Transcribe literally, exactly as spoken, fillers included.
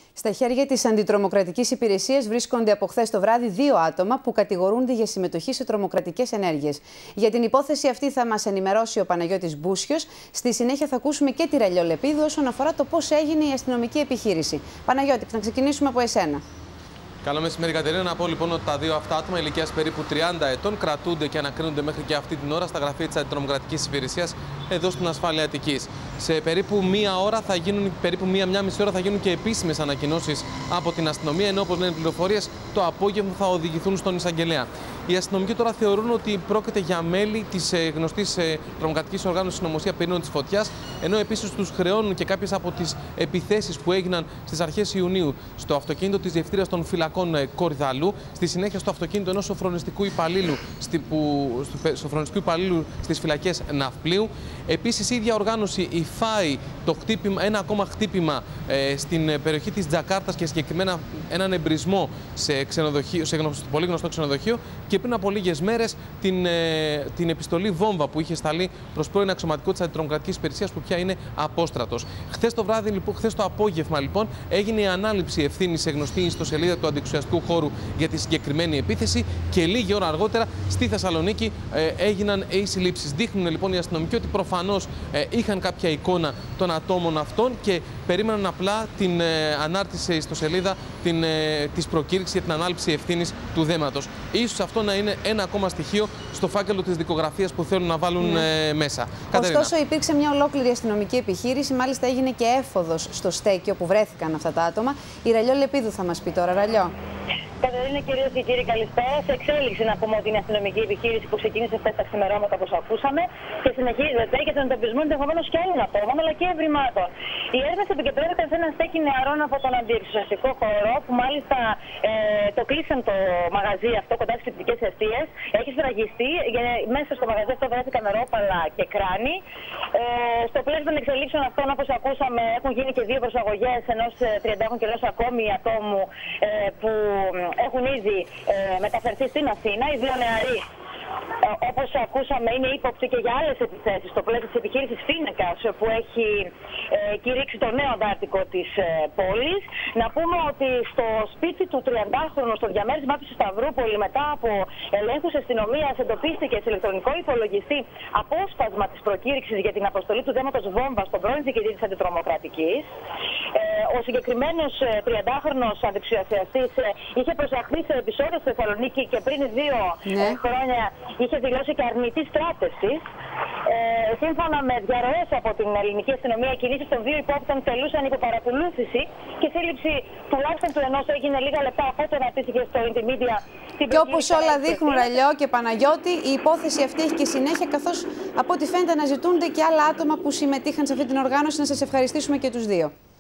Στα χέρια της Αντιτρομοκρατικής Υπηρεσίας βρίσκονται από χθες το βράδυ δύο άτομα που κατηγορούνται για συμμετοχή σε τρομοκρατικές ενέργειες. Για την υπόθεση αυτή θα μας ενημερώσει ο Παναγιώτης Μπούσιος. Στη συνέχεια θα ακούσουμε και τη Ραλιό Λεπίδου όσον αφορά το πώς έγινε η αστυνομική επιχείρηση. Παναγιώτη, να ξεκινήσουμε από εσένα. Καλό μεσημέρι, Κατερίνα. Να πω λοιπόν ότι τα δύο αυτά άτομα ηλικίας περίπου τριάντα ετών κρατούνται και ανακρίνονται μέχρι και αυτή την ώρα στα γραφεία της Αντιτρομοκρατικής Υπηρεσίας εδώ στην ασφάλεια Αττικής. Σε περίπου μία ώρα θα γίνουν, περίπου μία, μία μισή ώρα θα γίνουν και επίσημες ανακοινώσεις από την αστυνομία, ενώ όπως λένε πληροφορίες, το απόγευμα θα οδηγηθούν στον εισαγγελέα. Οι αστυνομικοί τώρα θεωρούν ότι πρόκειται για μέλη της ε, γνωστής ε, τρομοκρατικής οργάνωσης Συνωμοσία Πυρήνων της Φωτιάς, ενώ επίσης τους χρεώνουν και κάποιες από τις επιθέσεις που έγιναν στις αρχές Ιουνίου στο αυτοκίνητο της Διευθύντριας των Φυλακών ε, Κορυδαλού, στη συνέχεια στο αυτοκίνητο ενός σοφρονιστικού υπαλλήλου, στη, που, σοφρονιστικού υπαλλήλου στις φυλακές Ναυπλίου. Επίσης, η ίδια οργάνωση υφάει το χτύπημα, ένα ακόμα χτύπημα ε, στην περιοχή της Τζακάρτας και συγκεκριμένα έναν εμπρισμό σε, ξενοδοχείο, σε γνωστό, πολύ γνωστό ξενοδοχείο. Και πριν από λίγες μέρες την, ε, την επιστολή βόμβα που είχε σταλεί προς πρώην αξιωματικό της Αντιτρομοκρατικής Υπηρεσίας που πια είναι απόστρατος. Χθες το βράδυ, λοιπόν, χθες το απόγευμα, λοιπόν, έγινε η ανάληψη ευθύνης σε γνωστή ιστοσελίδα του αντιεξουσιαστικού χώρου για τη συγκεκριμένη επίθεση και λίγη ώρα αργότερα στη Θεσσαλονίκη ε, έγιναν οι συλλήψεις. Δείχνουν λοιπόν οι αστυνομικοί ότι προφανώς ε, είχαν κάποια εικόνα των ατόμων αυτών και περίμεναν απλά την ε, ανάρτηση σε ιστοσελίδα την, ε, της προκήρυξης για την ανάληψη ευθύνης του δέματος. Ίσως αυτό να είναι ένα ακόμα στοιχείο στο φάκελο της δικογραφίας που θέλουν να βάλουν ναι. ε, μέσα. Ωστόσο, Κατερίνα, υπήρξε μια ολόκληρη αστυνομική επιχείρηση. Μάλιστα, έγινε και έφοδος στο στέκιο που βρέθηκαν αυτά τα άτομα. Η Ραλιό Λεπίδου θα μας πει τώρα. Ραλιό. Κατερίνα, κυρίες και κύριοι, καλησπέρα. Σε εξέλιξη να πούμε ότι είναι αστυνομική επιχείρηση που ξεκίνησε χθες τα ξημερώματα, όπως ακούσαμε, και συνεχίζεται για τον εντοπισμό ενδεχομένως και άλλων ατόμων αλλά και ευρημάτων. Οι έρευνες επικεντρώθηκαν σε ένα στέκι νεαρών από τον αντιεξουσιαστικό χώρο, που μάλιστα ε, το κλείσαν το μαγαζί αυτό κοντά στις κρυπτικές αιστείες. Έχει σφραγιστεί. Μέσα στο μαγαζί αυτό βρέθηκαν ρόπαλα και κράνη. Ε, στο πλαίσιο των εξελίξεων αυτών, όπως ακούσαμε, έχουν γίνει και δύο προσαγωγές ενός τριαντάχρονου και ενός ακόμη ατόμου ε, που έχουν ήδη ε, μεταφερθεί στην Αθήνα. Οι δύο νεαροί, ε, όπως ακούσαμε, είναι ύποπτοι και για άλλες επιθέσεις στο πλαίσιο της επιχείρησης Φίνεκας, που έχει ε, κηρύξει το νέο αντάρτικο της ε, πόλης. Να πούμε ότι στο σπίτι του τριαντάχρονου, στο διαμέρισμά του στη Σταυρούπολη, μετά από ελέγχους αστυνομίας, εντοπίστηκε σε ηλεκτρονικό υπολογιστή απόσπασμα της προκήρυξης για την αποστολή του δέματος βόμβα στον πρώην διοικητή της Αντιτρομοκρατικής. Ε, ο συγκεκριμένος ε, τριαντάχρονος αντιεξουσιαστής ε, είχε προσαχθεί σε επεισόδιο στη Θεσσαλονίκη και πριν δύο ναι. ε, χρόνια είχε δηλώσει και αρνητή στράτευση. Ε, σύμφωνα με διαρροές από την ελληνική αστυνομία, οι κινήσεις των δύο υπόπτων τελούσαν υπό παρακολούθηση και η σύλληψη τουλάχιστον του ενός έγινε λίγα λεπτά αφού το αναπτύχθηκε στο Intimedia. Και όπως όλα δείχνουν, Ραλιό και Παναγιώτη, η υπόθεση αυτή έχει και συνέχεια, καθώς από ό,τι φαίνεται αναζητούνται και άλλα άτομα που συμμετείχαν σε αυτή την οργάνωση. Να σας ευχαριστήσουμε και τους δύο.